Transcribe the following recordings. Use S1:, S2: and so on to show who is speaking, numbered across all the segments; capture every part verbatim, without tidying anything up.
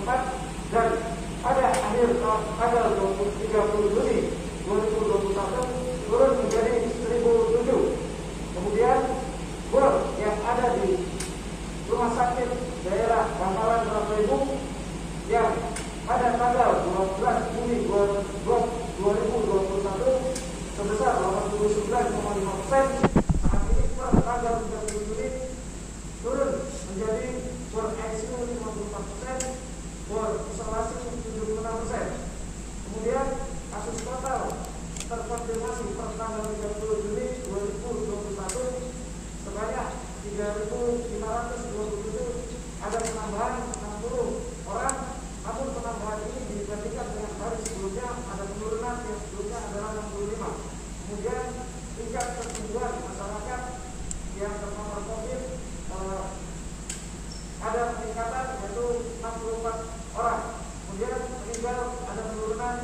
S1: empat dan pada akhir tanggal tiga puluh Juni dua ribu dua puluh satu turun menjadi seribu tujuh. Kemudian bor yang ada di Rumah Sakit Daerah Bangkalan Kelapa Ibu yang pada tanggal dua belas Juni dua ribu dua puluh satu sebesar delapan puluh sembilan koma lima persen, saat ini per tanggal tiga puluh Juni turun menjadi bor I C U lima puluh empat persen, bor isolasi tujuh puluh enam persen. Kemudian kasus total terkonfirmasi per tanggal tiga puluh Juni dua ribu dua puluh satu sebanyak tiga ribu lima ratus dua puluh tujuh, ada penambahan enam puluh orang, namun penambahan ini dibandingkan dengan hari sebelumnya ada penurunan yang sebelumnya adalah enam puluh lima. Kemudian tingkat kesembuhan masyarakat yang terpapar COVID eh, ada peningkatan yaitu enam puluh empat orang. Kemudian meninggal ada penurunan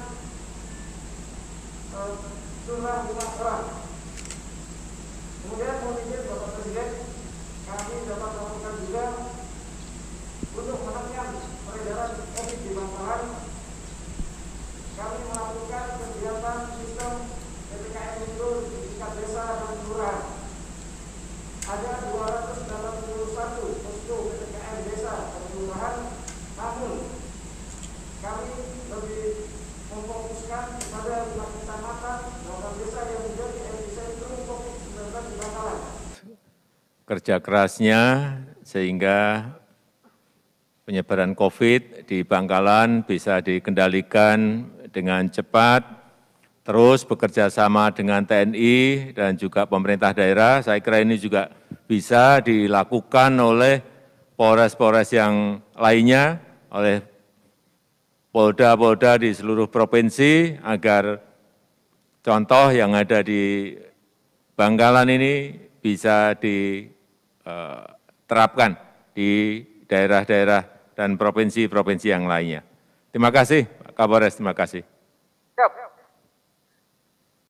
S1: eh, jumlah lima orang. Kemudian mohon izin Bapak Presiden, kami dapat melakukan juga untuk menekan peredaran COVID di Bangkalan. Kami melakukan kegiatan sistem P P K M Mikro di tingkat desa dan kelurahan. Ada dua ratus delapan puluh satu posko P P K M desa dan kelurahan, namun kami lebih memfokuskan kepada lima kecamatan dan desa yang menjadi epicentrum COVID sembilan belas di Bangkalan.
S2: Kerja kerasnya sehingga penyebaran COVID di Bangkalan bisa dikendalikan dengan cepat, terus bekerja sama dengan T N I dan juga pemerintah daerah. Saya kira ini juga bisa dilakukan oleh polres-polres yang lainnya, oleh polda-polda di seluruh provinsi, agar contoh yang ada di Bangkalan ini bisa diterapkan di daerah-daerah dan provinsi-provinsi yang lainnya. Terima kasih, Pak Kapolres, terima kasih.